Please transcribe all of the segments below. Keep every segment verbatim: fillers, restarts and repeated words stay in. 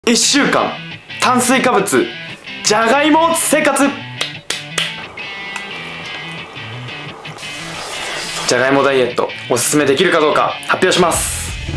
いっしゅうかん炭水化物じゃがいも生活。じゃがいもダイエットおすすめできるかどうか発表します。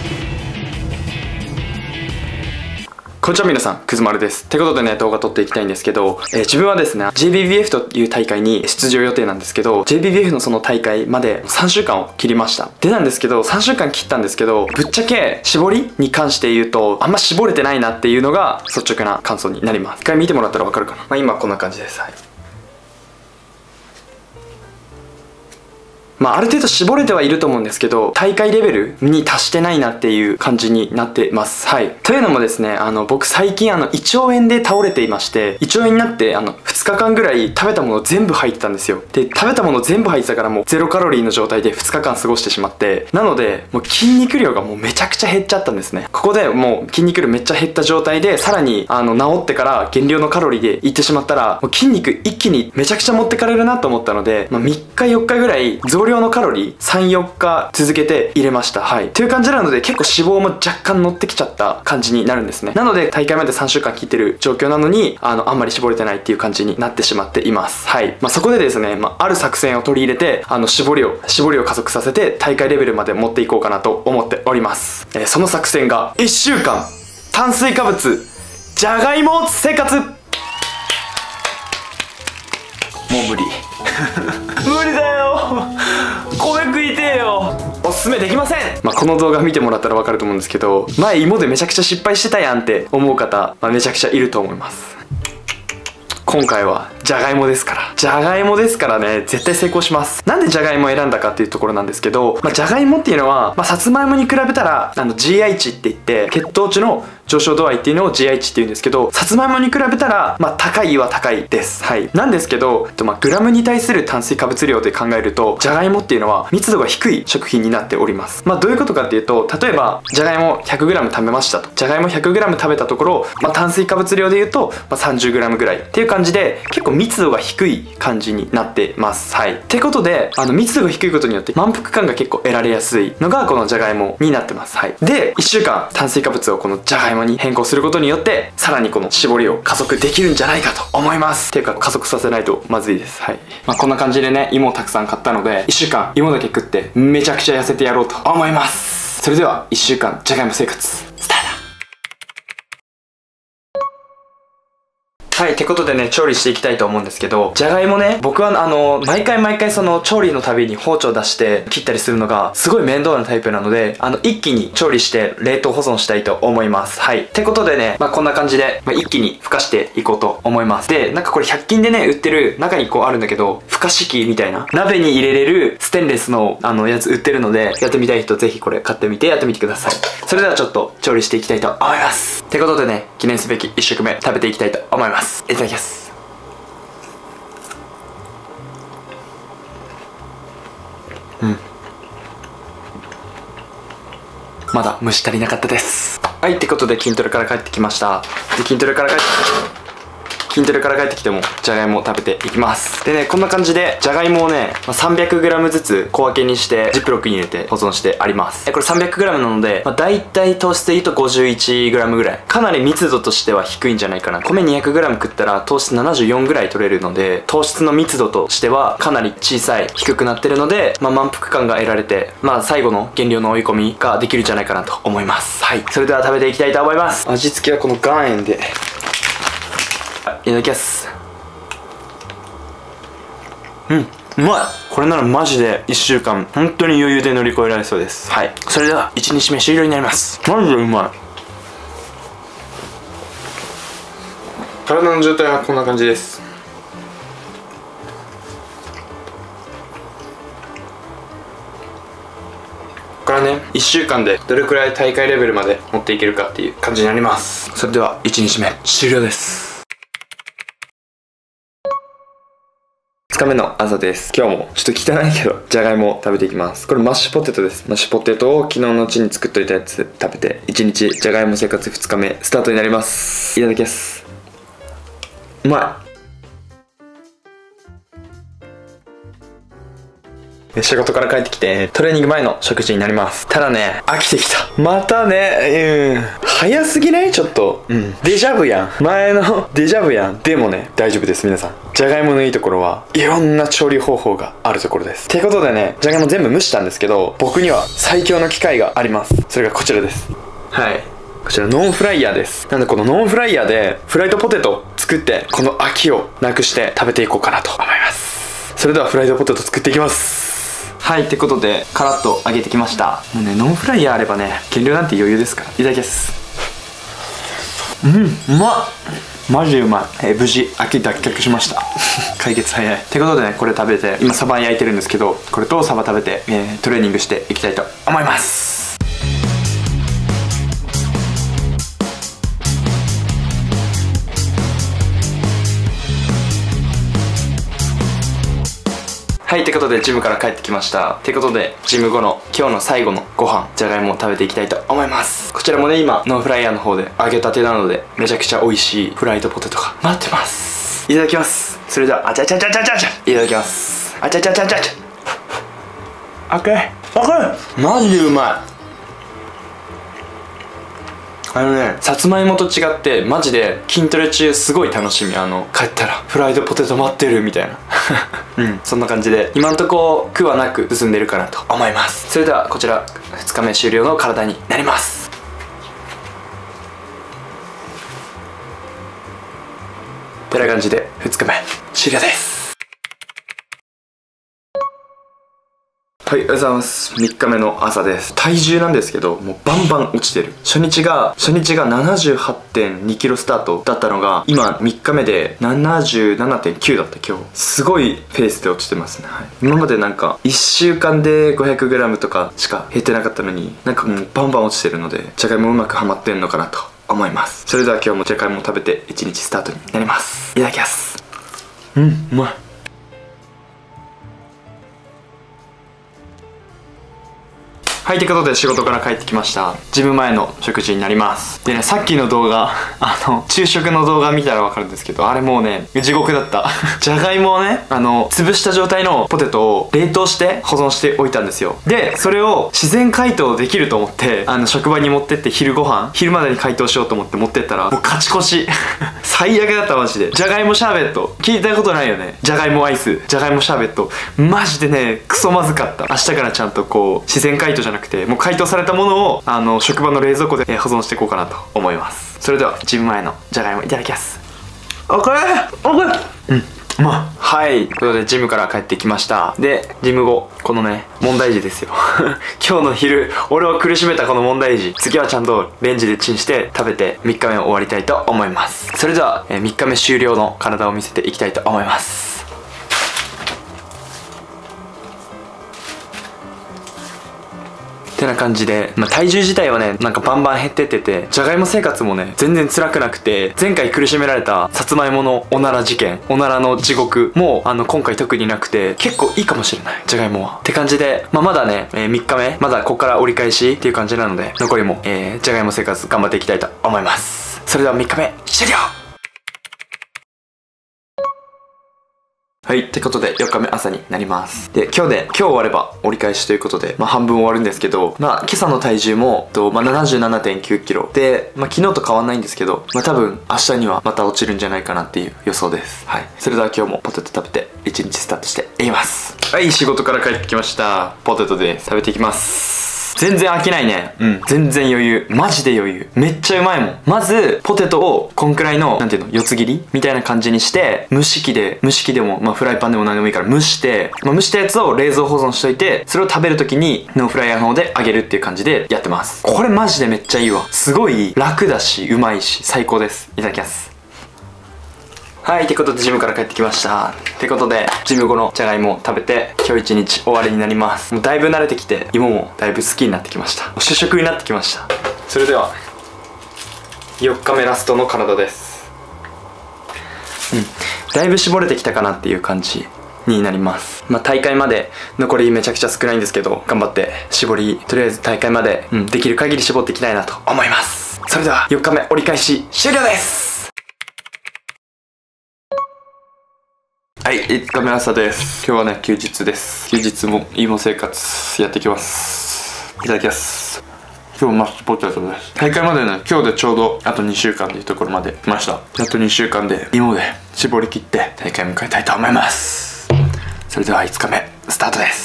こんにちは皆さん、くずまるです。ってことでね、動画撮っていきたいんですけど、えー、自分はですね、ジェイビービーエフ という大会に出場予定なんですけど、ジェイビービーエフ のその大会までさんしゅうかんを切りました。でなんですけど、さんしゅうかん切ったんですけど、ぶっちゃけ絞りに関して言うと、あんま絞れてないなっていうのが率直な感想になります。一回見てもらったらわかるかな。まあ今こんな感じです。はい。まあ、ある程度絞れてはいると思うんですけど、大会レベルに達してないなっていう感じになってます。はい。というのもですね、あの、僕最近あの、胃腸炎で倒れていまして、胃腸炎になって、あの、ふつかかんぐらい食べたもの全部入ってたんですよ。で、食べたもの全部入ってたからもうゼロカロリーの状態でふつかかん過ごしてしまって、なので、もう筋肉量がもうめちゃくちゃ減っちゃったんですね。ここでもう筋肉量めっちゃ減った状態で、さらに、あの、治ってから減量のカロリーでいってしまったら、もう筋肉一気にめちゃくちゃ持ってかれるなと思ったので、まあ、みっかよっかぐらい増量のカロリーさん、よっか続けて入れました。はい。という感じなので結構脂肪も若干乗ってきちゃった感じになるんですね。なので大会までさんしゅうかん切ってる状況なのに、あの、あんまり絞れてないっていう感じになってしまっています。はい。まあ、そこでですね、まあ、ある作戦を取り入れて、あの、絞りを、絞りを加速させて大会レベルまで持っていこうかなと思っております。えー、その作戦がいっしゅうかん炭水化物じゃがいも生活。もう無理無理だよ米食いてえよ。おすすめできません。まあ、この動画見てもらったらわかると思うんですけど、前芋でめちゃくちゃ失敗してたやんって思う方、まあ、めちゃくちゃいると思います。今回はじゃがいもですからじゃがいもですからね、絶対成功します。なんでじゃがいもを選んだかっていうところなんですけど、まあ、じゃがいもっていうのは、まあ、さつまいもに比べたらあの ジーアイ 値って言って血糖値の上昇度合いっていうのを ジーアイ 値って言うんですけど、さつまいもに比べたらまあ高いは高いです。はい。なんですけど、まあ、グラムに対する炭水化物量で考えるとじゃがいもっていうのは密度が低い食品になっております。まあ、どういうことかっていうと、例えばじゃがいも ひゃくグラム 食べましたと。じゃがいも ひゃくグラム 食べたところ、まあ、炭水化物量で言うと、まあ、さんじゅうグラム ぐらいっていう感じで結構密度が低い感じになってます。はい。ってことで、あの密度が低いことによって満腹感が結構得られやすいのがこのじゃがいもになってます。はい。で、いっしゅうかん炭水化物をこのじゃがいもに変更することによってさらにこの絞りを加速できるんじゃないかと思います。っていうか加速させないとまずいです。はい。まあ、こんな感じでね、芋をたくさん買ったのでいっしゅうかん芋だけ食ってめちゃくちゃ痩せてやろうと思います。それではいっしゅうかんじゃがいも生活スタート。はい、ってことでね、調理していきたいと思うんですけど、じゃがいもね、僕はあの、毎回毎回その調理のたびに包丁出して切ったりするのがすごい面倒なタイプなので、あの、一気に調理して冷凍保存したいと思います。はい。ってことでね、まあこんな感じで、まあ、一気にふかしていこうと思います。で、なんかこれひゃく均でね、売ってる中にこうあるんだけど、ふかし器みたいな、鍋に入れれるステンレスのあのやつ売ってるので、やってみたい人ぜひこれ買ってみてやってみてください。それではちょっと調理していきたいと思います。ってことでね、記念すべきいっ食目食べていきたいと思います。いただきます。うん、まだ蒸し足りなかったです。はい、ってことで筋トレから帰ってきました。で筋トレから帰って筋トレから帰ってきてもじゃがいもを食べていきます。でね、こんな感じでじゃがいもをね さんびゃくグラム ずつ小分けにしてジップロックに入れて保存してあります。これ さんびゃくグラム なので、まあ、大体糖質で言うと ごじゅういちグラム ぐらい、かなり密度としては低いんじゃないかな。米 にひゃくグラム 食ったら糖質ななじゅうよんぐらい取れるので、糖質の密度としてはかなり小さい、低くなってるので、まあ、満腹感が得られて、まあ最後の減量の追い込みができるんじゃないかなと思います。はい、それでは食べていきたいと思います。味付けはこの岩塩でいただきます。うん、うまい。これならマジでいっしゅうかん本当に余裕で乗り越えられそうです。はい、それではいちにちめ終了になります。マジでうまい。体の状態はこんな感じです。ここからね、いっしゅうかんでどれくらい大会レベルまで持っていけるかっていう感じになります。それではいちにちめ終了です。ふつかめの朝です。今日もちょっと汚いけどじゃがいもを食べていきます。これマッシュポテトです。マッシュポテトを昨日のうちに作っといたやつ食べていちにちじゃがいも生活ふつかめスタートになります。いただきます。うまい。 仕事から帰ってきてトレーニング前の食事になります。ただね、飽きてきた。またね、うん、早すぎない？ちょっと、うん、デジャブやん。前のデジャブやん。でもね、大丈夫です皆さん。じゃがいものいいところはいろんな調理方法があるところです。ってことでね、じゃがいも全部蒸したんですけど、僕には最強の機械があります。それがこちらです。はい、こちらノンフライヤーです。なんでこのノンフライヤーでフライドポテト作ってこの飽きをなくして食べていこうかなと思います。それではフライドポテト作っていきます。はい、ってことでカラッと揚げてきました。もうね、ノンフライヤーあればね、減量なんて余裕ですから。いただきます。うん、うまっ、マジでうまい。えー、無事飽き脱却しました解決早い。ってことでね、これ食べて今サバ焼いてるんですけど、これとサバ食べて、えー、トレーニングしていきたいと思います。はい、ってことでジムから帰ってきました。ってことでジム後の今日の最後のご飯、じゃがいもを食べていきたいと思います。こちらもね、今ノンフライヤーの方で揚げたてなのでめちゃくちゃ美味しいフライドポテトが待ってます。いただきます。それではあちゃちゃちゃちゃちゃちゃいただきます。あちゃちゃちゃちゃちゃ赤い赤いマジでうまい。あのね、さつまいもと違ってマジで筋トレ中すごい楽しみ。あの帰ったらフライドポテト待ってるみたいなうん、そんな感じで今んとこ苦はなく進んでるかなと思います。それではこちらふつかめ終了の体になります。てな感じでふつかめ終了です。はい、おはようございます。みっかめの朝です。体重なんですけど、もうバンバン落ちてる。初日が、初日が ななじゅうはちてんにキロスタートだったのが、今みっかめで ななじゅうななてんきゅう だった今日。すごいペースで落ちてますね。はい、今までなんか、いっしゅうかんで ごひゃくグラム とかしか減ってなかったのに、なんかもうバンバン落ちてるので、じゃがいもうまくはまってんのかなと思います。それでは今日もじゃがいもを食べていちにちスタートになります。いただきます。うん、うまい。はい、ということで仕事から帰ってきました。ジム前の食事になります。でね、さっきの動画、あの、昼食の動画見たらわかるんですけど、あれもうね、地獄だった。じゃがいもをね、あの、潰した状態のポテトを冷凍して保存しておいたんですよ。で、それを自然解凍できると思って、あの、職場に持ってって昼ご飯、昼までに解凍しようと思って持ってったら、もう勝ち越し。最悪だったマジで。じゃがいもシャーベット。聞いたことないよね。じゃがいもアイス、じゃがいもシャーベット。マジでね、クソまずかった。明日からちゃんとこう、自然解凍じゃなくてもう解凍されたものをあの職場の冷蔵庫で保存していこうかなと思います。それではジム前のじゃがいもいただきます。オッケーオッケー。うん、まあ、はい、ということでジムから帰ってきました。でジム後このね問題児ですよ今日の昼俺を苦しめたこの問題児、次はちゃんとレンジでチンして食べてみっかめを終わりたいと思います。それでは、えー、みっかめ終了の体を見せていきたいと思います。ってな感じで、まあ、体重自体はねなんかバンバン減ってってて、じゃがいも生活もね全然辛くなくて、前回苦しめられたさつまいものおなら事件、おならの地獄もあの今回特になくて結構いいかもしれない、じゃがいもはって感じで、まあ、まだね、えー、みっかめまだここから折り返しっていう感じなので、残りも、えー、じゃがいも生活頑張っていきたいと思います。それではみっかめ終了。はい、ってことでよっかめ朝になります。で今日で今日終われば折り返しということで、まあ半分終わるんですけど、まあ今朝の体重もと、まあ、ななじゅうななてんきゅうキロで、まあ昨日と変わんないんですけど、まあ多分明日にはまた落ちるんじゃないかなっていう予想です。はい、それでは今日もポテト食べて一日スタートしていきます。はい、仕事から帰ってきました。ポテトです。食べていきます。全然飽きないね。うん、全然余裕。マジで余裕。めっちゃうまいもん。まずポテトをこんくらいのなんていうの四つ切りみたいな感じにして、蒸し器で蒸し器でもまあフライパンでも何でもいいから蒸して、まあ、蒸したやつを冷蔵保存しといて、それを食べるときにノンフライヤーの方で揚げるっていう感じでやってます。これマジでめっちゃいいわ。すごい楽だしうまいし最高です。いただきます。はい、ってことでジムから帰ってきました。ってことでジム後のじゃがいもを食べて今日一日終わりになります。もうだいぶ慣れてきて芋もだいぶ好きになってきました。主食になってきました。それではよっかめラストの体です。うん、だいぶ絞れてきたかなっていう感じになります。まあ大会まで残りめちゃくちゃ少ないんですけど、頑張って絞り、とりあえず大会まで、うん、できる限り絞っていきたいなと思います。それではよっかめ折り返し終了です。ははい、いつかめ朝です。今日はね、休日です。休日も芋生活やっていきます。いただきます。今日マッシュポテトです。大会までね、今日でちょうどあとにしゅうかんというところまで来ました。あとにしゅうかんで芋で絞り切って大会迎えたいと思います。それではいつかめスタートです。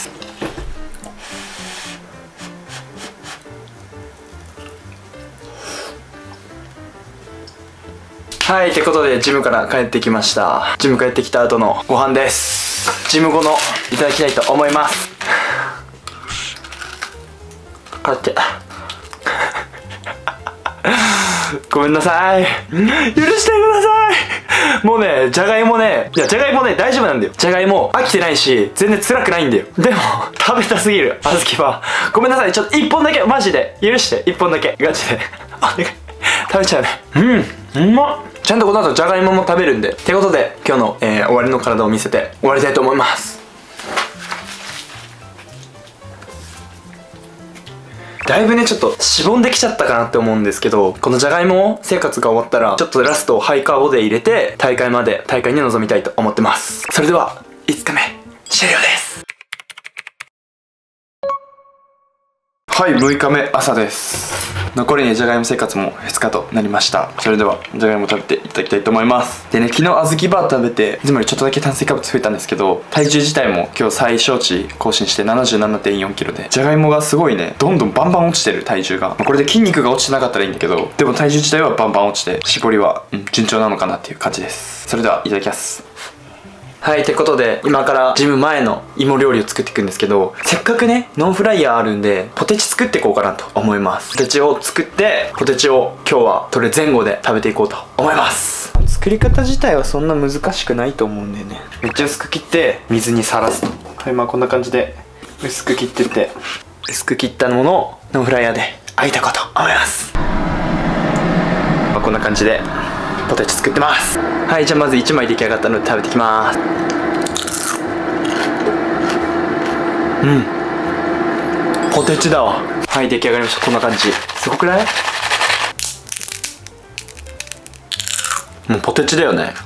はい、ってことでジムから帰ってきました。ジム帰ってきた後のご飯です。ジム後のいただきたいと思います。こうやってごめんなさい、許してください。もうね、じゃがいもね、いやじゃがいもね大丈夫なんだよ。じゃがいも飽きてないし全然辛くないんだよ。でも食べたすぎる小豆はごめんなさい。ちょっといっぽんだけマジで許して、いっぽんだけガチでお願い。食べちゃうね。うん、うまっ。ちゃんとこの後じゃがいもも食べるんで。ってことで今日の、えー、終わりの体を見せて終わりたいと思います。だいぶねちょっとしぼんできちゃったかなって思うんですけど、このじゃがいも生活が終わったらちょっとラストハイカーボで入れて大会まで大会に臨みたいと思ってます。それではいつかめ終了です。はい、むいかめ朝です。残りねじゃがいも生活もふつかとなりました。それではじゃがいも食べていただきたいと思います。でね、昨日小豆バー食べていつもよりちょっとだけ炭水化物増えたんですけど、体重自体も今日最小値更新して ななじゅうななてんよんキロで、じゃがいもがすごいねどんどんバンバン落ちてる。体重がこれで筋肉が落ちてなかったらいいんだけど、でも体重自体はバンバン落ちて絞りは、うん、順調なのかなっていう感じです。それではいただきます。はい、ってことで今からジム前の芋料理を作っていくんですけど、せっかくねノンフライヤーあるんでポテチ作っていこうかなと思います。ポテチを作ってポテチを今日はそれ前後で食べていこうと思います。作り方自体はそんな難しくないと思うんだよね。めっちゃ薄く切って水にさらすと。はい、まあこんな感じで薄く切ってって薄く切ったものをノンフライヤーで揚げていこうと思います。まあ、こんな感じでポテチ作ってます。はい、じゃあまずいちまい出来上がったので食べていきます。うん、ポテチだわ。はい、出来上がりました。こんな感じ。すごくない？もうポテチだよね。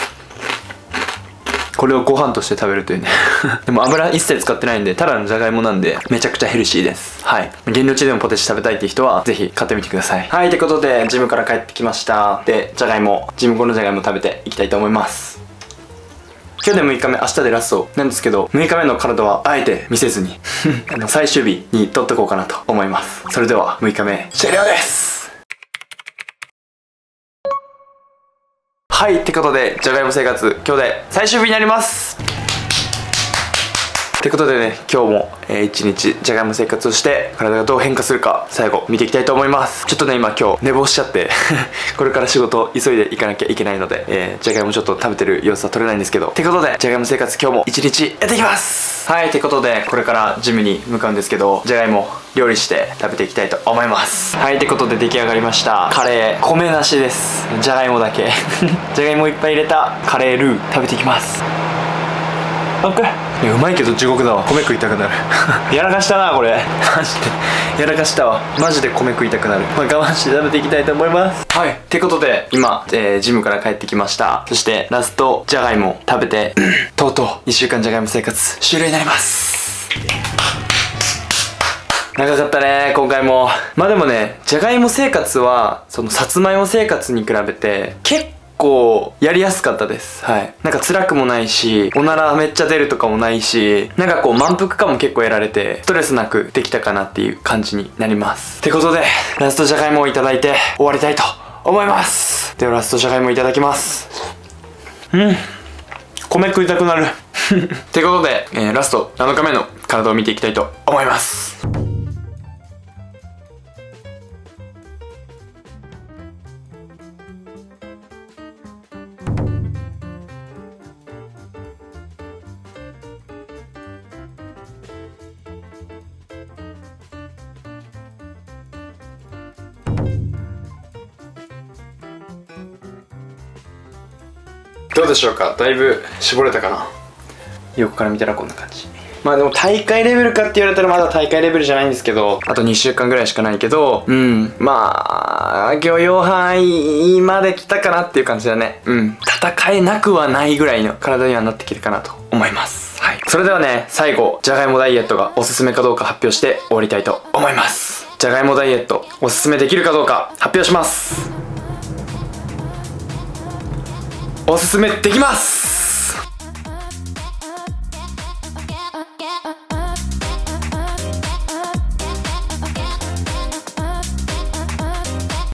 これをご飯として食べるというねでも油一切使ってないんでただのじゃがいもなんでめちゃくちゃヘルシーです。はい、減量中でもポテチ食べたいっていう人はぜひ買ってみてください。はい、ってことでジムから帰ってきました。でじゃがいもジム後のじゃがいも食べていきたいと思います。今日でむいかめ、明日でラストなんですけど、むいかめの体はあえて見せずにあの最終日に撮ってこうかなと思います。それではむいかめ終了です。はい、ってことでじゃがいも生活今日で最終日になります。ってことでね、今日も、えー、一日じゃがいも生活をして体がどう変化するか最後見ていきたいと思います。ちょっとね今今日寝坊しちゃってこれから仕事急いで行かなきゃいけないので、えー、じゃがいもちょっと食べてる様子は撮れないんですけど、ってことでじゃがいも生活今日も一日やっていきます。はい、ってことでこれからジムに向かうんですけど、じゃがいも料理して食べていきたいと思います。はい、ってことで出来上がりましたカレー、米なしです。じゃがいもだけじゃがいもいっぱい入れたカレールー食べていきます。オッケー。いやうまいけど地獄だわ。米食いたくなるやらかしたなこれマジでやらかしたわ。マジで米食いたくなる。まあ、我慢して食べていきたいと思います。はい、ってことで今、えー、ジムから帰ってきました。そしてラストじゃがいも食べてとうとうにしゅうかんじゃがいも生活終了になります。長かったね今回も。まあでもねじゃがいも生活はそのさつまいも生活に比べて結構結構やりやすかったです。はい、なんか辛くもないしおならめっちゃ出るとかもないし、なんかこう満腹感も結構得られてストレスなくできたかなっていう感じになります。ってことでラストじゃがいもをいただいて終わりたいと思います。ではラストじゃがいもいただきます。うん、米食いたくなるってことで、えー、ラストなのかめの体を見ていきたいと思います。どうでしょうか。だいぶ絞れたかな。横から見たらこんな感じ。 まあでも大会レベルかって言われたらまだ大会レベルじゃないんですけど、あとにしゅうかんぐらいしかないけど、うん、まあ許容範囲まで来たかなっていう感じだね。うん、戦えなくはないぐらいの体にはなってきるかなと思います。はい、それではね、最後じゃがいもダイエットがおすすめかどうか発表して終わりたいと思います。じゃがいもダイエットおすすめできるかどうか発表します。おすすめできます。